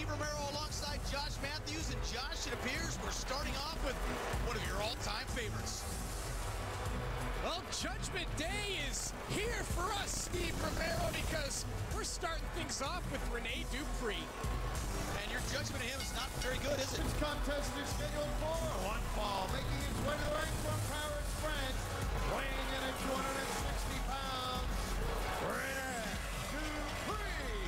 Romero alongside Josh Matthews. And Josh, it appears we're starting off with one of your all-time favorites. Well, Judgment Day is here for us, Steve Romero, because we're starting things off with Rene Dupree. And your judgment of him is not very good, is it? This contest is scheduled for one fall, making its way to the ring from Paris, France, weighing in at 260 pounds, Rene Dupree.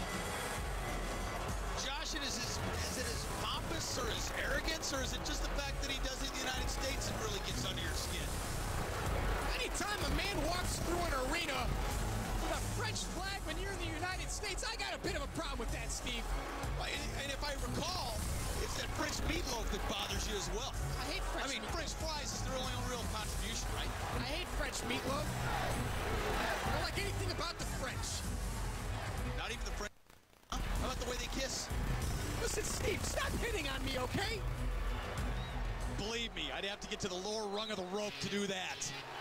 Josh, is it his pompous or his arrogance, or is it just the fact that he does it in the United States and really gets under your skin? Anytime a man walks through an arena with a French flag when you're in the United States, I got a bit of a problem with that, Steve. And if I recall, it's that French meatloaf that bothers you as well. I hate French meatloaf. French fries is their only real contribution, right? I hate French meatloaf. I don't like anything about the French. Not even the French. Huh? How about the way they kiss? Listen, Steve, stop hitting on me, okay? Believe me, I'd have to get to the lower rung of the rope to do that.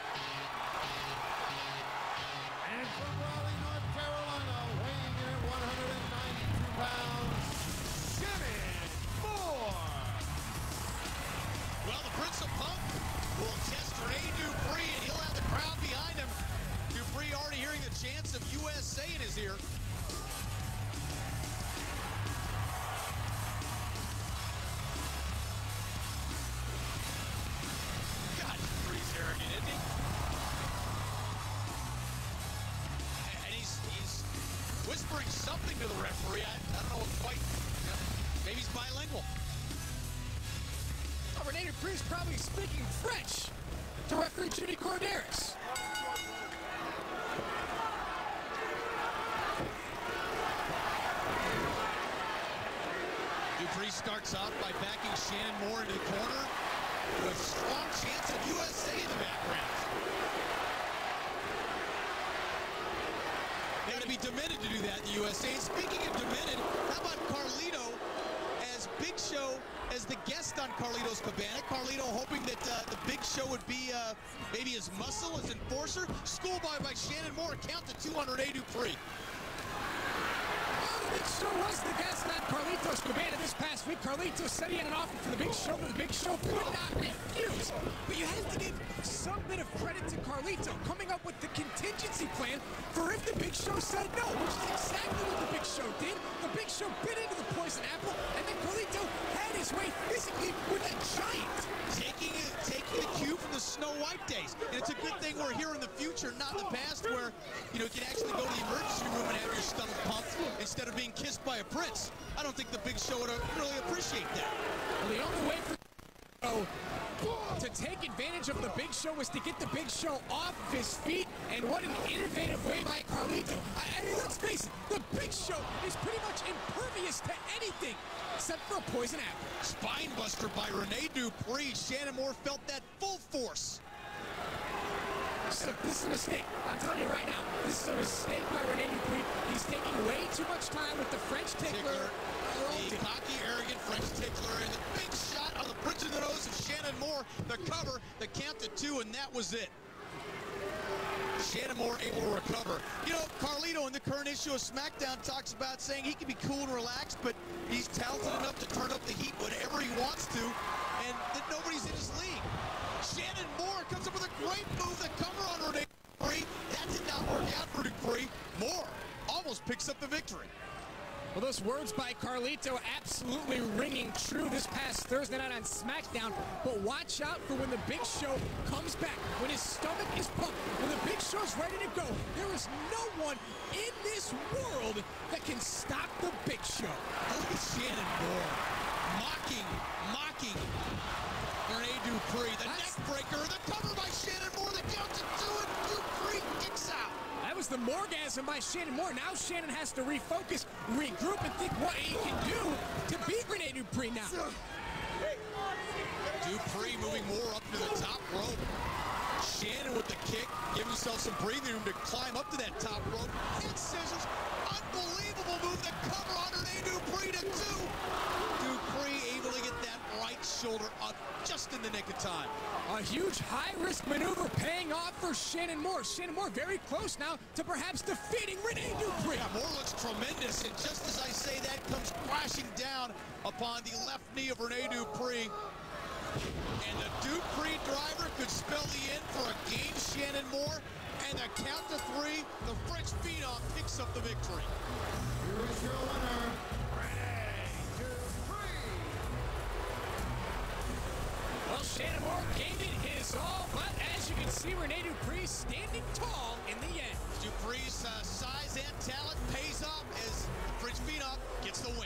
And from Raleigh, North Carolina, weighing in at 192 pounds, Shannon Moore. Well, the Prince of Punk will test Rene Dupree, and he'll have the crowd behind him. Dupree already hearing the chants of USA in his ear. God, Dupree's arrogant, isn't he? And he's whispering something to the referee. I don't know quite. Maybe he's bilingual. Oh, Rene Dupree's probably speaking French to referee Judy Corderas. Dupree starts off by backing Shannon Moore into the corner with strong chants of USA in the background. They got to be demented to do that in the USA. And speaking of demented, how about Carlito as Big Show as the guest on Carlito's Cabana? Carlito hoping that the Big Show would be maybe his muscle, his enforcer. Schoolboy by Shannon Moore, count to 200 A Dupree. The Big Show was the guest on Carlito's Cabana this past week. Carlito said he had an offer for the Big Show, but the Big Show could not refuse. But you have to give some bit of credit to Carlito coming up with the contingency plan for if the Big Show said no, which is exactly what the Big Show did. The Big Show bit into the poison apple, and then Carlito had his way physically with a giant. Taking the cue from the Snow White days. And it's a good thing we're here in the future, not in the past, where you can actually go to the emergency room and have your stomach pumped instead of being kissed by a prince. I don't think the Big Show would really appreciate that. Well, the only way for to take advantage of the Big Show was to get the Big Show off his feet, and what an innovative way by Carlito. I mean, let's face it, the Big Show is pretty much impervious to anything except for a poison apple. Spinebuster by Rene Dupree. Shannon Moore felt that full force. This is a mistake. I'm telling you right now, this is a mistake by Rene Dupree. He's taking way too much time with the French tickler. The cocky, arrogant French tickler, and the big shot on the bridge of the nose of Shannon Moore. The cover, the count to 2, and that was it. Shannon Moore able to recover. You know, Carlito in the current issue of SmackDown talks about saying he can be cool and relaxed, but he's talented enough to turn up the heat whenever he wants to, and that nobody's in his league. Shannon Moore comes up with a great move, the cover on Rene Dupree. That did not work out for Dupree. Moore almost picks up the victory. Well, those words by Carlito absolutely ringing true this past Thursday night on SmackDown. But watch out for when the Big Show comes back, when his stomach is pumped, when the Big Show's ready to go. There is no one in this world that can stop the Big Show. Look at Shannon Moore mocking Rene Dupree. The neck breaker, the cover by Shannon Moore, the count to 2, and Dupree kicks out. That was the Morgasm by Shannon Moore. Now Shannon has to refocus, regroup, and think what he can do to beat Rene Dupree now. Dupree moving more up to the top rope. Shannon with the kick, give himself some breathing room to climb up to that top rope. Head scissors, unbelievable move. The cover on Rene Dupree to 2. Dupree able to get that right shoulder up just in the nick of time. A huge high-risk maneuver paying off for Shannon Moore. Shannon Moore very close now to perhaps defeating Rene Dupree. Yeah, Moore looks tremendous, and just as I say that, comes crashing down upon the left knee of Rene Dupree. And the Dupree driver could spell the end for a game, Shannon Moore. And the count to 3, the French phenom picks up the victory. Here is your winner, Rene Dupree. Well, Shannon Moore gave it his all, but as you can see, Rene Dupree standing tall in the end. Dupree's size and talent pays off as the French phenom gets the win.